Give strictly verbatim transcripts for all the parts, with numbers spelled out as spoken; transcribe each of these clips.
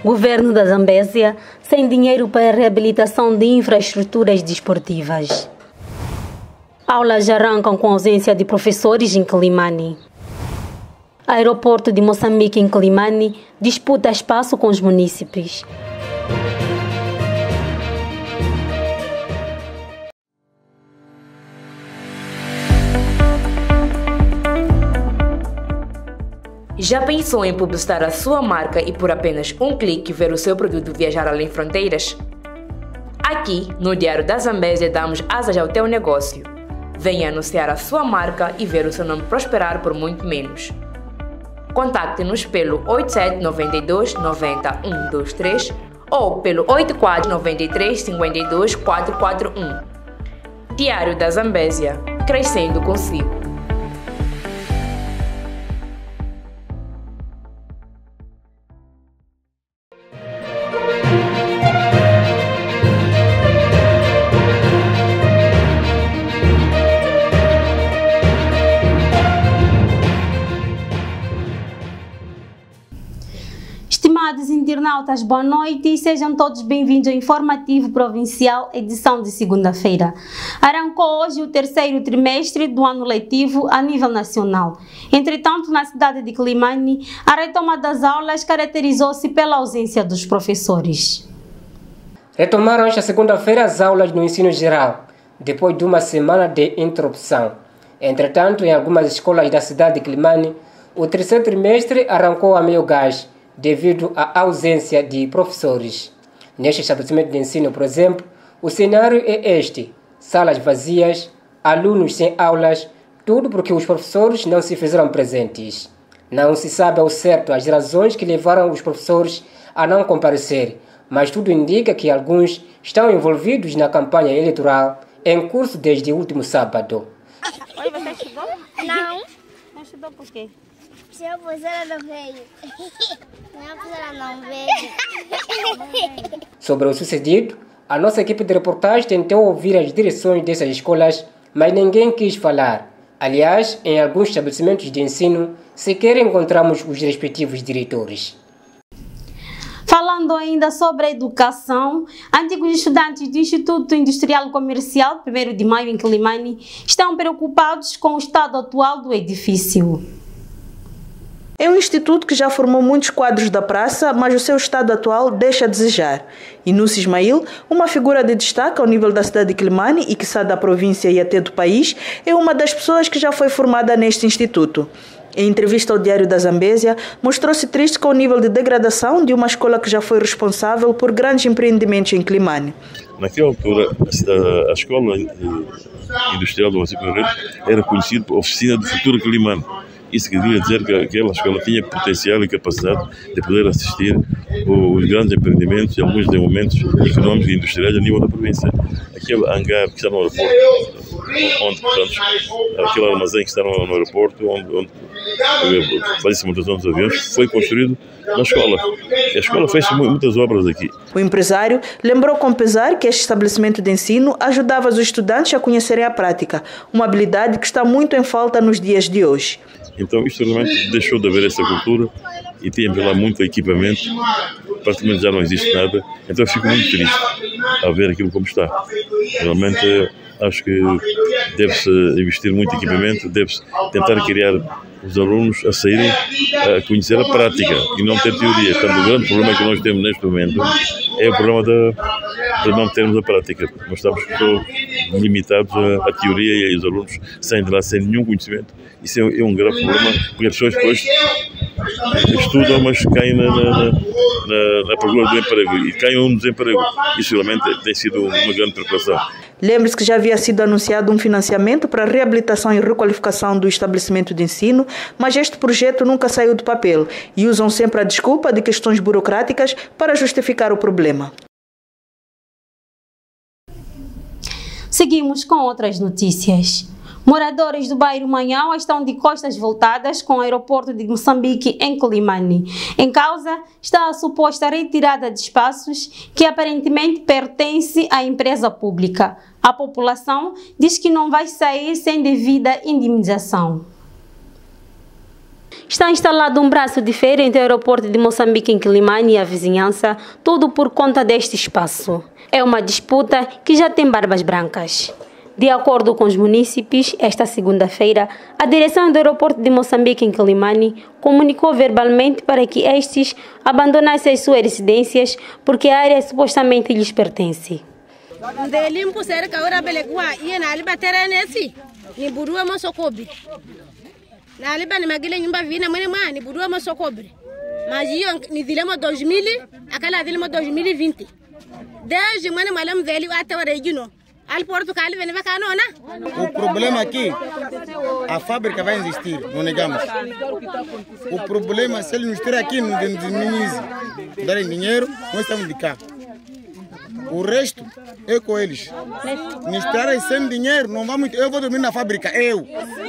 Governo da Zambésia sem dinheiro para a reabilitação de infraestruturas desportivas. Aulas arrancam com ausência de professores em Quelimane. Aeroporto de Moçambique em Quelimane disputa espaço com os munícipes. Já pensou em publicitar a sua marca e por apenas um clique ver o seu produto viajar além fronteiras? Aqui, no Diário da Zambésia, damos asas ao teu negócio. Venha anunciar a sua marca e ver o seu nome prosperar por muito menos. Contacte-nos pelo oito sete nove dois nove zero um dois três ou pelo oito quatro nove três cinco dois quatro quatro um. Diário da Zambésia, crescendo consigo. Estimados internautas, boa noite e sejam todos bem-vindos ao Informativo Provincial, edição de segunda-feira. Arrancou hoje o terceiro trimestre do ano letivo a nível nacional. Entretanto, na cidade de Quelimane, a retoma das aulas caracterizou-se pela ausência dos professores. Retomaram esta segunda-feira as aulas no ensino geral, depois de uma semana de interrupção. Entretanto, em algumas escolas da cidade de Quelimane, o terceiro trimestre arrancou a meio gás, devido à ausência de professores. Neste estabelecimento de ensino, por exemplo, o cenário é este: salas vazias, alunos sem aulas, tudo porque os professores não se fizeram presentes. Não se sabe ao certo as razões que levaram os professores a não comparecer, mas tudo indica que alguns estão envolvidos na campanha eleitoral em curso desde o último sábado. Oi, você estudou? Não. Não estudou por quê? Se eu pus, ela não veio. Não, pus, ela não veio. Sobre o sucedido, a nossa equipe de reportagem tentou ouvir as direções dessas escolas, mas ninguém quis falar. Aliás, em alguns estabelecimentos de ensino, sequer encontramos os respectivos diretores. Falando ainda sobre a educação, antigos estudantes do Instituto Industrial Comercial primeiro de maio em Quelimane estão preocupados com o estado atual do edifício. É um instituto que já formou muitos quadros da praça, mas o seu estado atual deixa a desejar. Inúcio Ismail, uma figura de destaque ao nível da cidade de Quelimane e quiçá da província e até do país, é uma das pessoas que já foi formada neste instituto. Em entrevista ao Diário da Zambésia, mostrou-se triste com o nível de degradação de uma escola que já foi responsável por grandes empreendimentos em Quelimane. Naquela altura, a escola industrial do município de Rio era conhecida por Oficina do Futuro Quelimane. Isso queria dizer que aquela escola tinha potencial e capacidade de poder assistir os grandes empreendimentos e alguns desenvolvimentos econômicos e industriais a nível da província. Aquele hangar que está no aeroporto, onde, portanto, aquele armazém que está no, no aeroporto, onde, onde faz-se a manutenção dos aviões, foi construído na escola. E a escola fez muitas obras aqui. O empresário lembrou com pesar que este estabelecimento de ensino ajudava os estudantes a conhecerem a prática, uma habilidade que está muito em falta nos dias de hoje. Então, isto realmente deixou de haver essa cultura e tínhamos lá muito equipamento, praticamente já não existe nada, então eu fico muito triste a ver aquilo como está. Realmente, acho que deve-se investir muito em equipamento, deve-se tentar criar os alunos a saírem a conhecer a prática e não ter teoria. Portanto, o grande problema que nós temos neste momento é o problema de, de não termos a prática. Nós estamos limitados à, à teoria e os alunos saem de lá sem nenhum conhecimento. Isso é, é um grave problema, porque as pessoas depois estudam, mas caem na, na, na, na procura do emprego e caem no desemprego. Isso realmente tem sido uma grande preocupação. Lembre-se que já havia sido anunciado um financiamento para a reabilitação e requalificação do estabelecimento de ensino, mas este projeto nunca saiu do papel e usam sempre a desculpa de questões burocráticas para justificar o problema. Seguimos com outras notícias. Moradores do bairro Manhão estão de costas voltadas com o aeroporto de Moçambique em Quelimane. Em causa está a suposta retirada de espaços que aparentemente pertence à empresa pública. A população diz que não vai sair sem devida indemnização. Está instalado um braço de ferro entre o aeroporto de Moçambique em Quilimane e a vizinhança, tudo por conta deste espaço. É uma disputa que já tem barbas brancas. De acordo com os munícipes, esta segunda-feira, a direção do aeroporto de Moçambique em Quilimane comunicou verbalmente para que estes abandonassem as suas residências porque a área supostamente lhes pertence. Na aliba ni magile nyumba vina mwene mwa ni budua masokobre. Majiyo ni dilema dois mil, akala dilema dois mil e vinte. Desde mwene malam veli até o regino. Al Portugal vem vai cá não. O problema aqui, a fábrica vai existir, não negamos. O problema se ele nos tirar aqui no Dinize, darem dinheiro, nós estamos de cá. O resto é com eles. Nos tirarem sem dinheiro, não vamos. Eu vou dormir na fábrica, eu.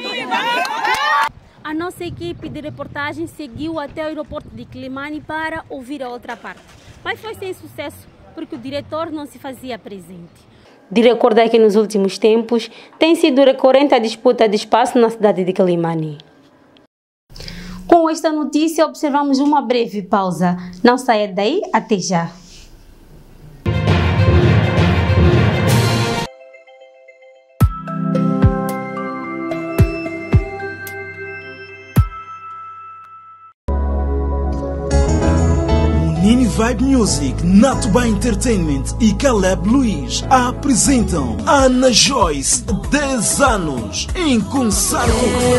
A nossa equipe de reportagem seguiu até o aeroporto de Quilimane para ouvir a outra parte, mas foi sem sucesso porque o diretor não se fazia presente. De recordar que nos últimos tempos tem sido recorrente a disputa de espaço na cidade de Quilimane. Com esta notícia observamos uma breve pausa. Não saia daí, até já. Nini Vibe Music, Natuba Entertainment e Caleb Luiz apresentam Ana Joyce, dez anos, em concerto.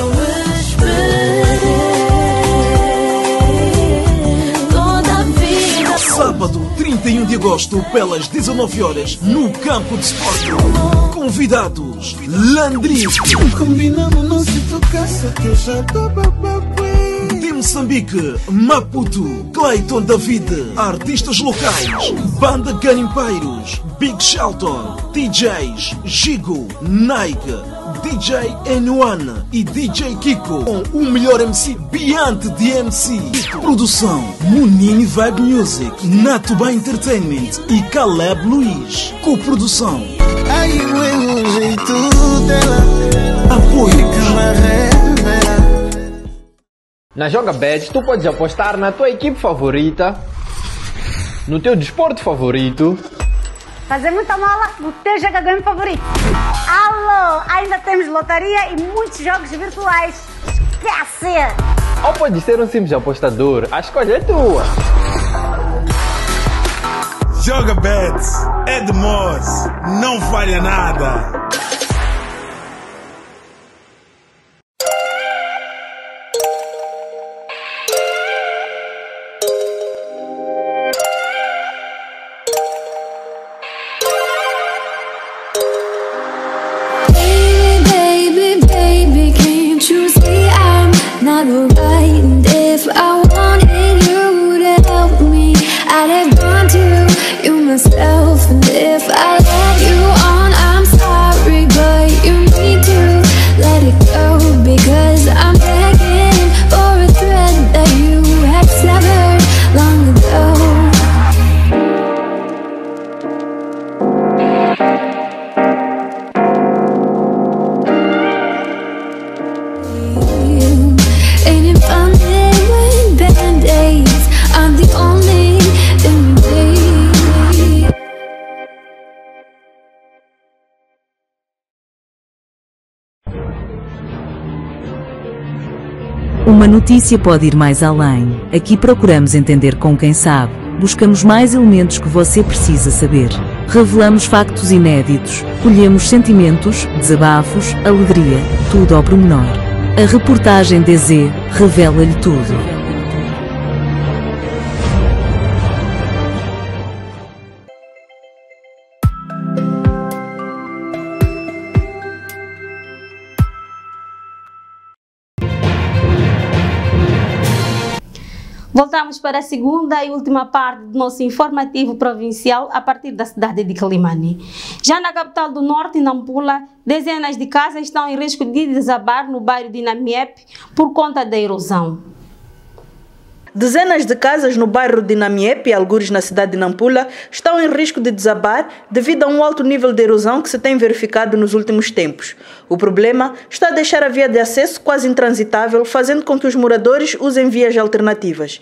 Sábado, trinta e um de agosto, pelas dezenove horas, no Campo de Esporte. Convidados: Landry. Combinamos não se tocasse que eu já tô bababé. De Moçambique, Maputo, Clayton David, artistas locais, Banda Garimpeiros, Big Shelton, D Js, Gigo, Nike, D J N um e D J Kiko, com o melhor M C Biante de M C. Produção: Munini Vibe Music, Natuba Entertainment e Caleb Luiz. Coprodução: Apoio. Na JogaBet, tu podes apostar na tua equipe favorita, no teu desporto favorito, fazer muita mola no teu jogador favorito. Alô, ainda temos lotaria e muitos jogos virtuais. Esquece! Ou pode ser um simples apostador, a escolha é tua. JogaBet é de Moz, não falha nada. Uma notícia pode ir mais além. Aqui procuramos entender com quem sabe. Buscamos mais elementos que você precisa saber. Revelamos factos inéditos. Colhemos sentimentos, desabafos, alegria, tudo ao pormenor. A reportagem D Z revela-lhe tudo. Voltamos para a segunda e última parte do nosso informativo provincial a partir da cidade de Quilimane. Já na capital do norte, Nampula, dezenas de casas estão em risco de desabar no bairro de Namiep por conta da erosão. Dezenas de casas no bairro de Namiepe, algures na cidade de Nampula, estão em risco de desabar devido a um alto nível de erosão que se tem verificado nos últimos tempos. O problema está a deixar a via de acesso quase intransitável, fazendo com que os moradores usem vias alternativas.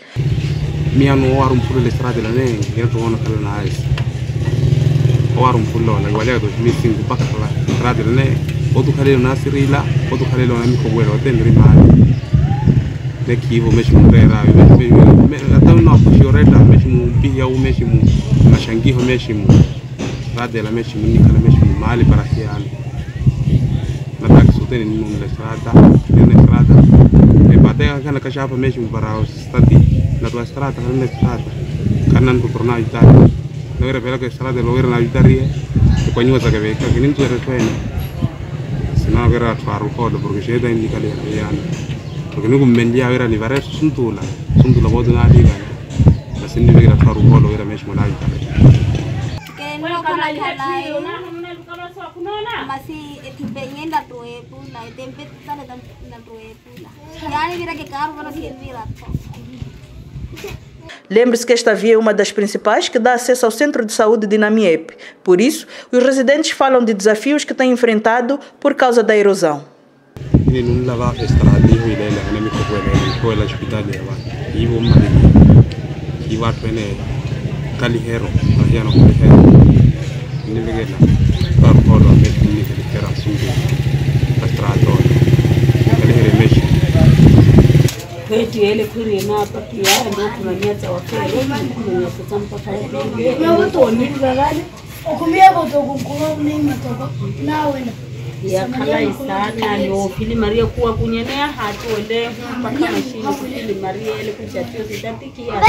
Daqui vou mesmo morar, até o nosso choreta mesmo pia o mesmo machanguinho mesmo, lá dela mesmo nica mesmo mal para que ano. Na taxa só tem nenhum na estrada, na estrada. E bater aquela cachapa mesmo para os estadi, na tua estrada, na estrada. Kanan por tornar Itália. Não era pela que a estrada não era na Itália, e quando você quer ver que nem tu era pena. Senão era para o código porque já está indicado aí. Porque não mendia era ni várias suntula, suntula pode não liga, mas se não era para o colo era mesmo lá. Que não kana kala, mas se tipengen da troe pula, tempe tala da da troe pula. Já nem vira que carro para que vira. Lembre-se que esta via é uma das principais que dá acesso ao Centro de Saúde de Namiepe. Por isso, os residentes falam de desafios que têm enfrentado por causa da erosão. Ini nun lava estrada ni hui lela na mi ko ko lela ko ela hospital ya wa i wo ma ni i wa pene kali hero ma ya no kali hero ni le gela par ko do me ni ke kera sundu estrada kali here mesh kwetu ele kuri na paki ya ndo tunanyata wakati ni kutampa kale na watu ni galale okumia boto kukuwa ni matoka nawe ya kala isana yo pili Maria kuwa kunyenea hatu ole mpaka mashini pili Maria ile kuchatio sitatiki ya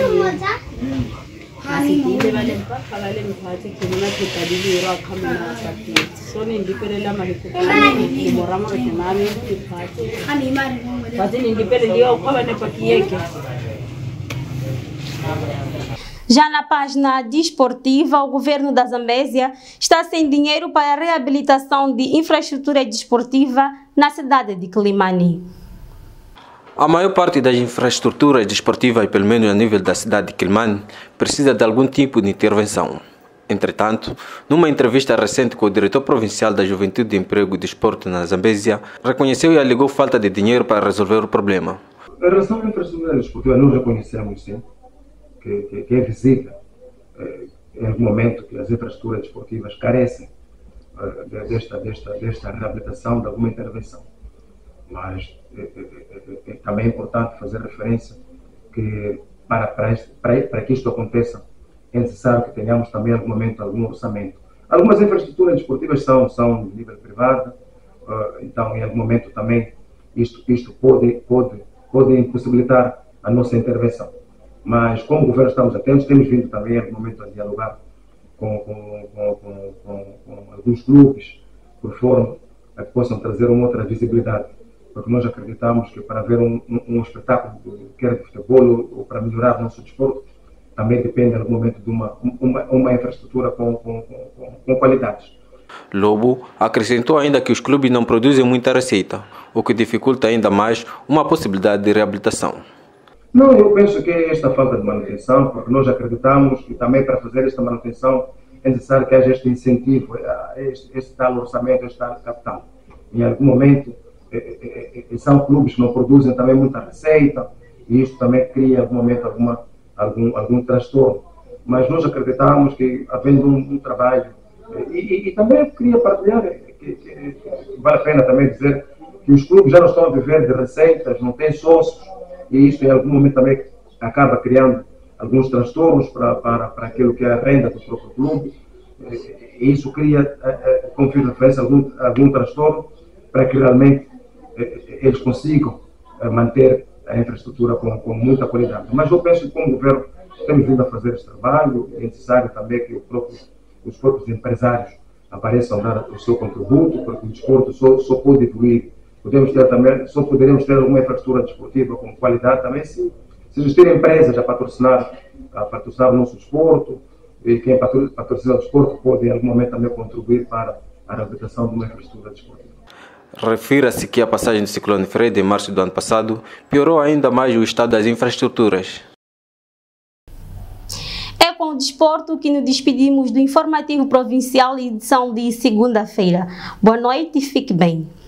asitile vale mpaka vale mpati kimuna kitadili ro kama na sakti so ni ndipele la malikutani ni morama kwa nami mpati ani mari pati ni ndipele leo kwa ne paki yake. Já na página desportiva, o governo da Zambésia está sem dinheiro para a reabilitação de infraestrutura desportiva na cidade de Quilimane. A maior parte das infraestruturas desportivas, pelo menos a nível da cidade de Quilimane, precisa de algum tipo de intervenção. Entretanto, numa entrevista recente com o diretor provincial da Juventude, Emprego e Desporto na Zambésia, reconheceu e alegou falta de dinheiro para resolver o problema. Em relação à infraestrutura desportiva, nós reconhecemos sim. Que, que, que é visível eh, em algum momento que as infraestruturas desportivas carecem eh, desta, desta, desta reabilitação, de alguma intervenção. Mas eh, eh, eh, também é importante fazer referência que para, para, para, para que isto aconteça é necessário que tenhamos também em algum momento algum orçamento. Algumas infraestruturas desportivas são, são de nível privado, eh, então em algum momento também isto, isto pode, pode, pode impossibilitar a nossa intervenção. Mas, como governo, estamos atentos, temos vindo também, em algum momento, a dialogar com, com, com, com, com, com alguns clubes, por forma a que possam trazer uma outra visibilidade. Porque nós acreditamos que para haver um, um, um espetáculo, quer de futebol ou para melhorar o nosso desporto, também depende, em algum momento, de uma, uma, uma infraestrutura com, com, com, com qualidades. Lobo acrescentou ainda que os clubes não produzem muita receita, o que dificulta ainda mais uma possibilidade de reabilitação. Não, eu penso que é esta falta de manutenção, porque nós acreditamos que também para fazer esta manutenção é necessário que haja este incentivo, este, este tal orçamento, este tal capital. Em algum momento, eh, eh, são clubes que não produzem também muita receita, e isto também cria, em algum momento, alguma, algum, algum transtorno. Mas nós acreditamos que, havendo um, um trabalho, eh, e, e também queria partilhar, que, que, que vale a pena também dizer que os clubes já não estão a viver de receitas, não têm sócios, e isto em algum momento também acaba criando alguns transtornos para, para, para aquilo que é a renda do próprio clube, e isso cria, como fiz referência, algum, algum transtorno para que realmente eles consigam manter a infraestrutura com, com muita qualidade. Mas eu penso que como governo temos vindo a fazer este trabalho, é necessário também que próprio, os próprios empresários apareçam a dar o seu contributo, porque o desporto só, só pode evoluir. Podemos ter também, só poderemos ter uma infraestrutura desportiva com qualidade também se, se existirem empresas a patrocinar, a patrocinar o nosso desporto, e quem patrocina o desporto pode em algum momento também contribuir para a reabilitação de uma infraestrutura desportiva. Refira-se que a passagem do ciclone Fred em março do ano passado piorou ainda mais o estado das infraestruturas. É com o desporto que nos despedimos do Informativo Provincial, edição de segunda-feira. Boa noite e fique bem.